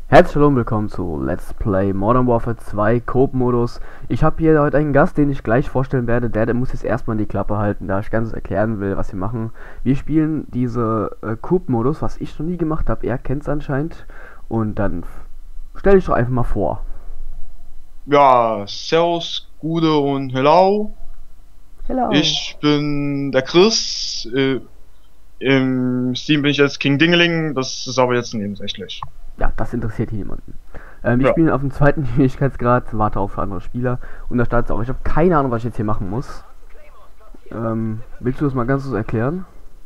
Herzlich hallo und willkommen zu Let's Play Modern Warfare 2 Coop-Modus. Ich habe hier heute einen Gast, den ich gleich vorstellen werde. Der muss jetzt erstmal die Klappe halten, da ich ganz erklären will, was wir machen. Wir spielen diese Coop-Modus, was ich noch nie gemacht habe. Er kennt es anscheinend. Und dann stell dich doch einfach mal vor. Ja, Servus, Gude und Hello. Hello. Ich bin der Chris. Im Steam bin ich jetzt King Dingeling, das ist aber jetzt nebensächlich. Ja, das interessiert hier niemanden. Wir Ja. spielen auf dem zweiten Schwierigkeitsgrad, warte auf andere Spieler. Und da startet es auch. Ich habe keine Ahnung, was ich jetzt hier machen muss. Willst du das mal ganz kurz erklären?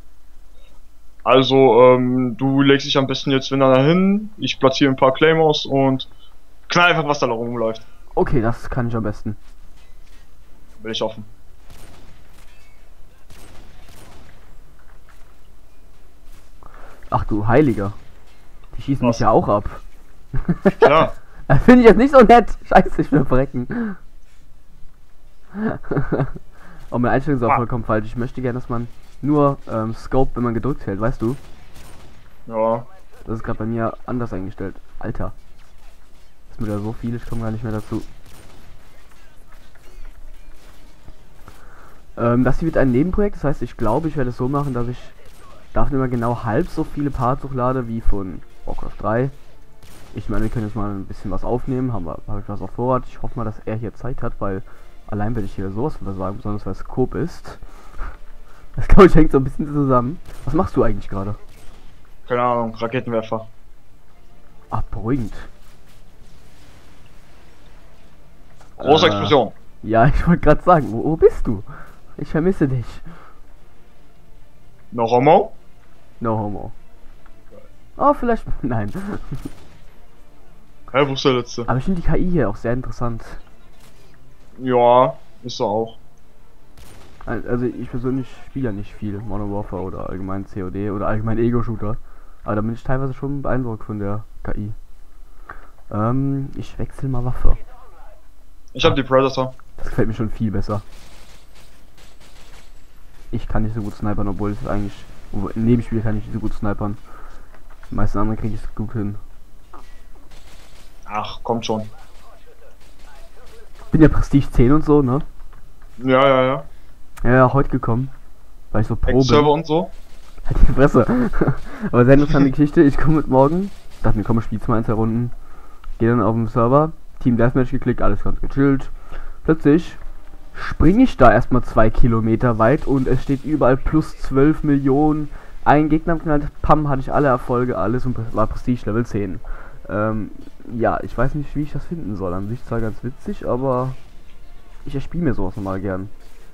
Also, du legst dich am besten jetzt da hin, ich platziere ein paar Claymores und knall einfach, was da rumläuft. Okay, das kann ich am besten. Will ich hoffen. Ach du Heiliger. Die schießen mich Was? ja auch ab. Klar. Finde ich jetzt nicht so nett. Scheiße, ich will verrecken. Oh, meine Einstellung ist auch vollkommen falsch. Ich möchte gerne, dass man nur Scope, wenn man gedrückt hält, weißt du? Ja. Das ist gerade bei mir anders eingestellt. Alter. Das ist mir da so viel, ich komme gar nicht mehr dazu. Das hier wird ein Nebenprojekt, das heißt, ich glaube, ich werde es so machen, dass ich davon immer genau halb so viele Parts hochlade wie von Warcraft 3. Ich meine, wir können jetzt mal ein bisschen was aufnehmen, habe ich was auf Vorrat. Ich hoffe mal, dass er hier Zeit hat, weil allein werde ich hier sowas von sagen, besonders weil es Coop ist. Das glaube ich hängt so ein bisschen zusammen. Was machst du eigentlich gerade? Keine Ahnung, Raketenwerfer. Ach, beruhigend. Große Explosion. Ja, ich wollte gerade sagen, wo bist du? Ich vermisse dich. No homo? No homo. Oh, vielleicht. Nein. Hä, wo ist der letzte? Aber ich finde die KI hier auch sehr interessant. Ja, ist er auch. Also ich persönlich spiele ja nicht viel Modern Warfare oder allgemein COD oder allgemein Ego-Shooter. Aber da bin ich teilweise schon beeindruckt von der KI. Ich wechsle mal Waffe. Ich hab die Predator. Das gefällt mir schon viel besser. Ich kann nicht so gut snipern, obwohl es eigentlich... Im Nebenspiel kann ich nicht so gut snipern. Die meisten anderen kriege ich es gut hin. Ach, kommt schon. Bin ja Prestige 10 und so, ne? Ja, ja, ja. Ja, heute gekommen. Weil ich so pro bin. Server und so. Halt die Fresse. Aber sehr interessante Geschichte. Ich komme mit morgen. Dachte mir, komm, ich spiele mal 1, 2 Runden. Gehe dann auf den Server. Team Deathmatch geklickt, alles ganz gechillt. Plötzlich springe ich da erstmal 2 Kilometer weit und es steht überall plus 12 Millionen. Ein Gegner geknallt, pam, hatte ich alle Erfolge, alles und war Prestige Level 10. Ja, ich weiß nicht, wie ich das finden soll. An sich zwar ganz witzig, aber ich erspiele mir sowas nochmal gern.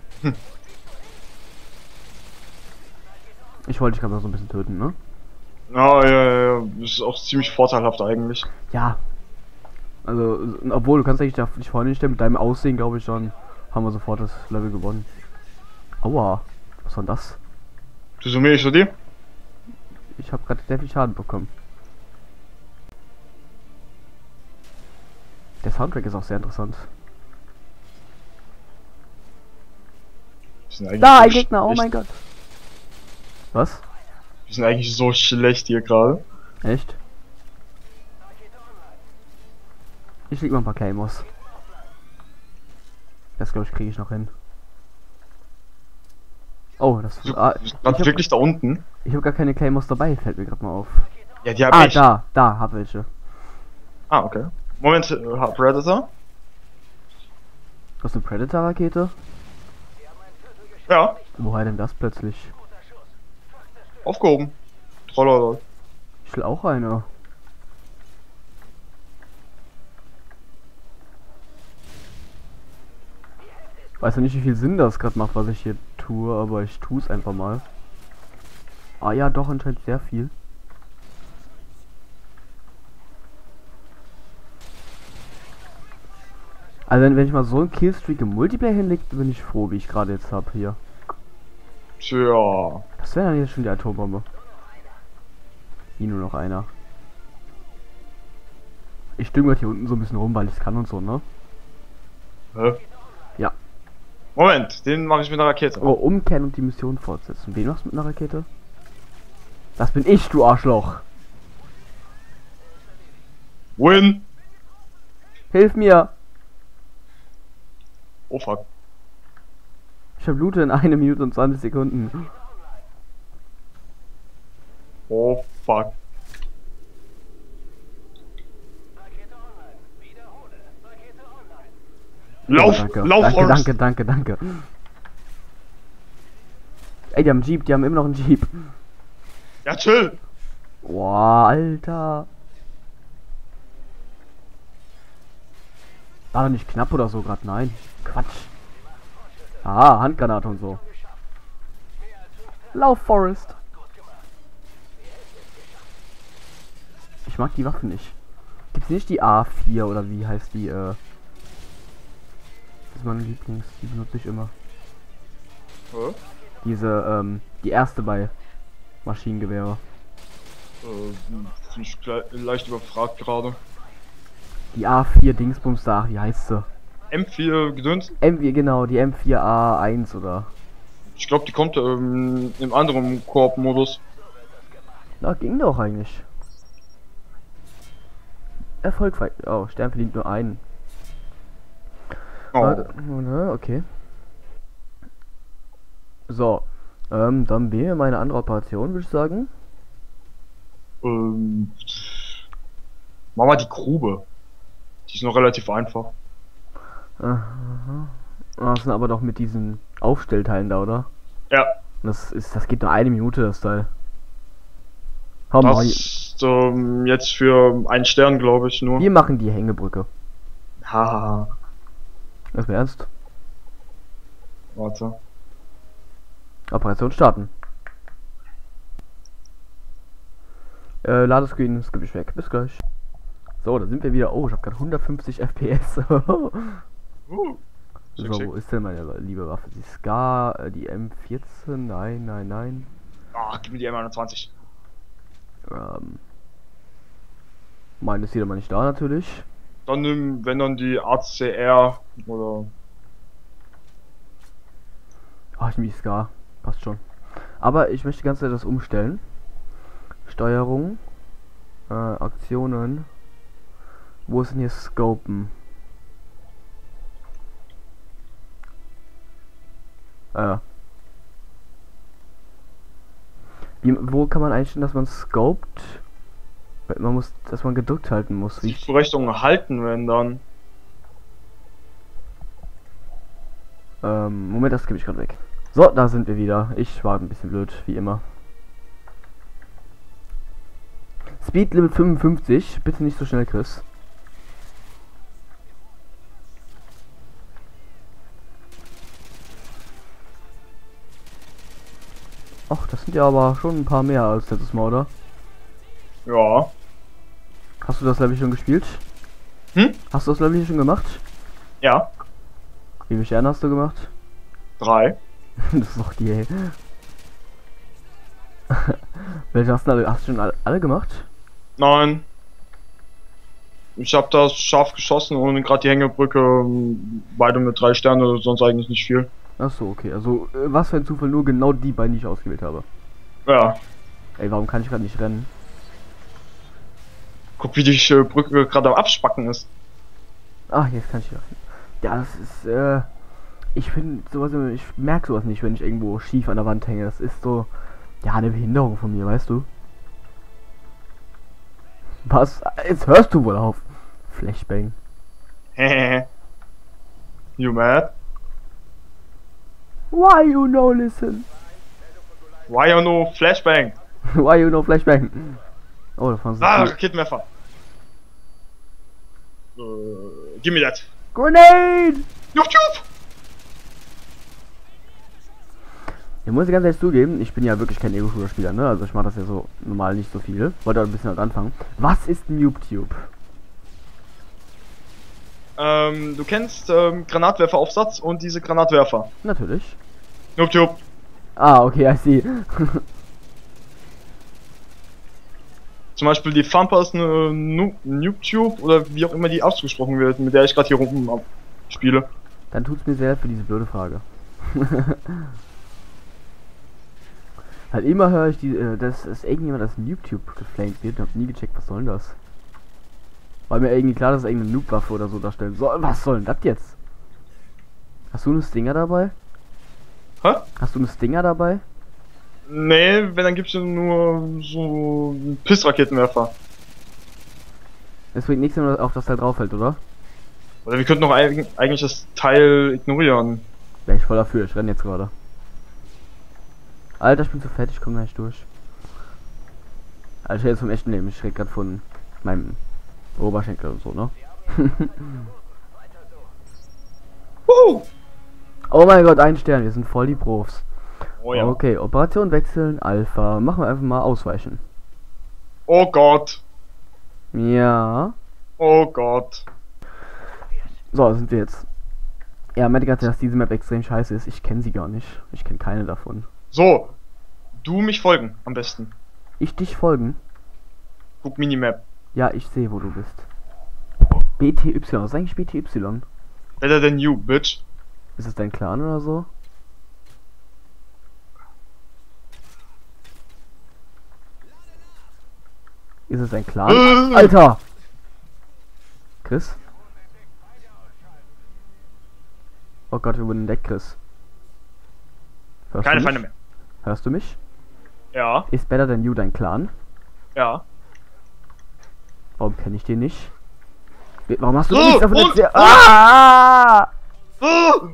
Ich wollte dich gerade noch so ein bisschen töten, ne? Ja, ja, ja, ja. Das ist auch ziemlich vorteilhaft eigentlich. Ja. Also, obwohl, du kannst eigentlich dich vorne nicht stellen, mit deinem Aussehen, glaube ich, dann haben wir sofort das Level gewonnen. Aua, was war denn das? Du summiere ich zu dir? Ich habe gerade sehr viel Schaden bekommen. Der Soundtrack ist auch sehr interessant. Wir sind eigentlich Da, so ein Gegner, oh schlecht. mein Gott. Was? Wir sind eigentlich so schlecht hier gerade. Echt? Ich leg mal ein paar Claymores. Das glaube ich kriege ich noch hin. Oh, das Du ich bist wirklich da unten? habe gar keine Claymores dabei, fällt mir gerade mal auf. Ja, die hab Ah, ich. da, hab welche. Ah, okay. Moment, Predator? Du hast eine Predator-Rakete? Ja, Woher denn das plötzlich? aufgehoben. Trollolol. Ich will auch eine. Weiß ja nicht, wie viel Sinn das gerade macht, was ich hier tue, aber ich tue es einfach mal. Ah ja, doch, anscheinend sehr viel. Also wenn ich mal so einen Killstreak im Multiplayer hinlege, bin ich froh, wie ich gerade jetzt habe hier. Tja. Das wäre dann jetzt schon die Atombombe. Hier nur noch einer. Ich dünger hier unten so ein bisschen rum, weil ich es kann und so, ne? Hä? Ja. Moment, den mache ich mit einer Rakete. Oh, umkehren und die Mission fortsetzen. Wen machst du mit einer Rakete? Das bin ich, du Arschloch. Win! Hilf mir! Oh fuck. Ich habe Loote in 1 Minute und 20 Sekunden. Oh fuck. Lauf! Danke. Lauf, Danke, Forrest! danke. Ey, die haben einen Jeep, die haben immer noch einen Jeep. Ja, chill! Boah, Alter. War doch nicht knapp oder so gerade, nein. Quatsch. Ah, Handgranate und so. Lauf, Forrest. Ich mag die Waffen nicht. Gibt's nicht die A4 oder wie heißt die, Das ist meine Lieblings, die benutze ich immer. Hä? Diese, die erste bei Maschinengewehre. Bin ich leicht überfragt gerade. Die A4 Dingsbums da, wie heißt sie? M4 Gedöns? M4, genau, die M4A1 oder. Ich glaube, die kommt im anderen Koop-Modus. Na, ging doch eigentlich. Erfolgreich. Oh, Stern verdient nur einen. Oh. Okay. So. Dann wäre meine andere Operation, würde ich sagen. Machen wir die Grube. Die ist noch relativ einfach. Aha. Das sind aber doch mit diesen Aufstellteilen da, oder? Ja. Das geht nur 1 Minute, das Teil. Hau mal. Das ist jetzt für einen Stern, glaube ich, nur. Wir machen die Hängebrücke. Hahaha. Das ist ernst. Warte. Operation starten. Ladescreen skippe ich weg. Bis gleich. So, da sind wir wieder. Oh, ich habe gerade 150 FPS. So, wo ist denn meine liebe Waffe? Die Scar, die M14? Nein. Ah, gib mir die M21. Meine ist wieder mal nicht da, natürlich. Dann nimm, wenn dann die ACR oder. Ach, ich nehme die Scar. Passt schon. Aber ich möchte die ganze Zeit das umstellen. Steuerung. Aktionen. Wo ist denn hier Scopen? Wo kann man einstellen, dass man scoped? Man muss, dass man gedrückt halten muss. Die Vorrichtung halten, wenn dann. Moment, das gebe ich gerade weg. So, da sind wir wieder. Ich war ein bisschen blöd, wie immer. Speed Limit 55. Bitte nicht so schnell, Chris. Ach, das sind ja aber schon ein paar mehr als letztes Mal, oder? Ja. Hast du das Level schon gespielt? Hm? Hast du das Level schon gemacht? Ja. Wie viele Sterne hast du gemacht? 3. Das ist doch die, ey. Welche hast du alle? Hast du schon alle gemacht? Nein. Ich habe das scharf geschossen und gerade die Hängebrücke beide mit 3 Sterne, sonst eigentlich nicht viel. Ach so, okay. Also, was für ein Zufall, nur genau die beiden, die ich ausgewählt habe. Ja. Ey, warum kann ich gerade nicht rennen? Guck, wie die Brücke gerade am Abspacken ist. Ach, jetzt kann ich wieder rennen. Ja, das ist, ich finde sowas, ich merke sowas nicht, wenn ich irgendwo schief an der Wand hänge. Das ist so, ja, eine Behinderung von mir, weißt du? Was? Jetzt hörst du wohl auf. Flashbang. Hehehe. You mad? Why you no listen? Why you no flashbang? Why you no flashbang? Oh, da fahren sie. Ah, Raketenwerfer. Give me that. Grenade! YouTube! Ich muss ganz ehrlich zugeben, ich bin ja wirklich kein Ego-Shooter-Spieler, ne? Also ich mache das ja so normal nicht so viel. Wollte aber ein bisschen anfangen. Was ist NoobTube? Du kennst Granatwerferaufsatz und diese Granatwerfer. Natürlich. NoobTube. Ah, okay, I see. Zum Beispiel die Thumpers NoobTube oder wie auch immer die ausgesprochen wird, mit der ich gerade hier rum spiele. Dann tut's mir sehr für diese blöde Frage. Halt immer höre ich dass irgendjemand als NoobTube geflamed wird und hab nie gecheckt, was soll denn das? War mir irgendwie klar, dass es irgendeine Noob-Waffe oder so darstellen soll. Was soll denn das jetzt? Hast du einen Stinger dabei? Hä? Hast du einen Stinger dabei? Nee, wenn, dann gibt's ja nur so einen Pissraketenwerfer. Es bringt nichts, wenn man auf das Teil draufhält, oder? Oder wir könnten doch eigentlich das Teil ignorieren. Wäre ich voll dafür, ich renne jetzt gerade. Alter, ich bin zu fett, ich komme nicht durch. Also ich rede jetzt vom echten Leben, ich rede gerade von meinem Oberschenkel und so, ne? Oh mein Gott, ein Stern, wir sind voll die Profs. Oh ja. Okay, Operation wechseln, Alpha. Machen wir einfach mal ausweichen. Oh Gott. Ja. Oh Gott. So, sind wir jetzt. Ja, meinte gerade, dass diese Map extrem scheiße ist. Ich kenne sie gar nicht. Ich kenne keine davon. So. Du mich folgen, am besten. Ich dich folgen? Guck Minimap. Ja, ich sehe, wo du bist. BTY, was ist eigentlich BTY? Better than you, bitch. Ist es dein Clan oder so? Ist es ein Clan? Alter! Chris? Oh Gott, wir wurden entdeckt, Chris. Hörst Keine du Feinde mich? mehr. Hörst du mich? Ja. Ist Better Than You dein Clan? Ja. Warum kenne ich den nicht? Warum hast du So, nichts davon und- erzählt? Ah! Oh,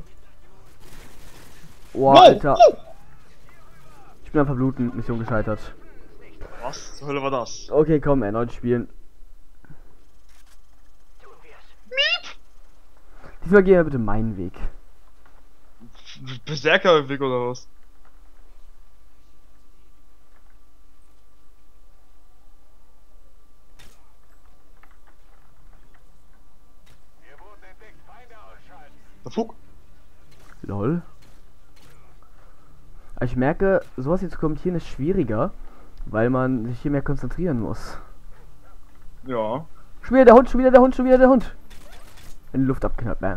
Boah, Alter. Ich bin am Verbluten, Mission gescheitert. was zur Hölle war das? Okay, komm, erneut spielen. Diesmal gehen wir bitte meinen Weg. Berserkerweg oder was? Der Fug? Lol. Aber ich merke, sowas hier zu kommentieren ist schwieriger, weil man sich hier mehr konzentrieren muss. Ja. Schon wieder der Hund, schon wieder der Hund, schon wieder der Hund. In die Luft abgeknallt, man.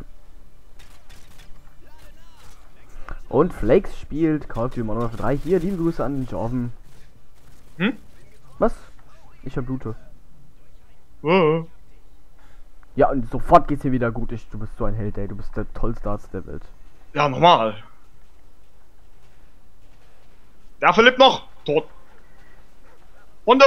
Und Flakes spielt Call of Duty Modern Warfare 3. Hier, liebe Grüße an den Jorven. Hm? Was? Ich verblute. Oh. Ja, und sofort geht's hier wieder gut. Du bist so ein Held, ey. Du bist der tollste Arzt der Welt. Ja, normal. Der verlebt noch. Tot. Runde.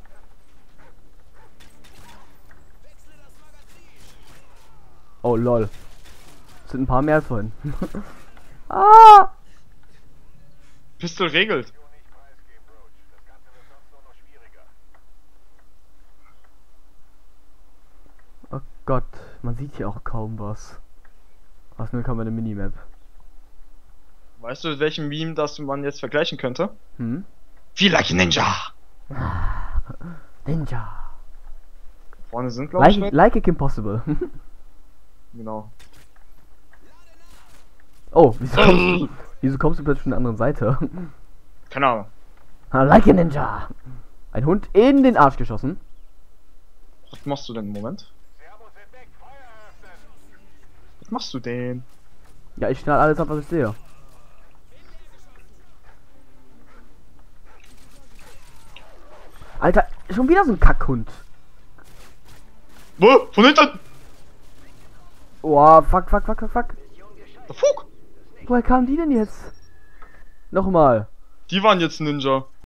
Oh, lol. Das sind ein paar mehr als vorhin. Ah! Pistol regelt. Oh Gott, man sieht hier auch kaum was. Was nur kann man eine Minimap. Weißt du, mit welchem Meme das man jetzt vergleichen könnte? Hm? Feel like a Ninja. Ninja. Vorne sind, glaube ich, Like it impossible. Genau. Oh, wieso kommst du plötzlich von der anderen Seite? Keine Ahnung. Like a Ninja. Ein Hund in den Arsch geschossen. Was machst du denn im Moment? Was machst du denn? Ja, ich knall alles ab, was ich sehe. Alter, schon wieder so ein Kackhund. Wo? Von hinten! Oh, fuck. Der Fug! Woher kamen die denn jetzt? Nochmal. Die waren jetzt Ninja.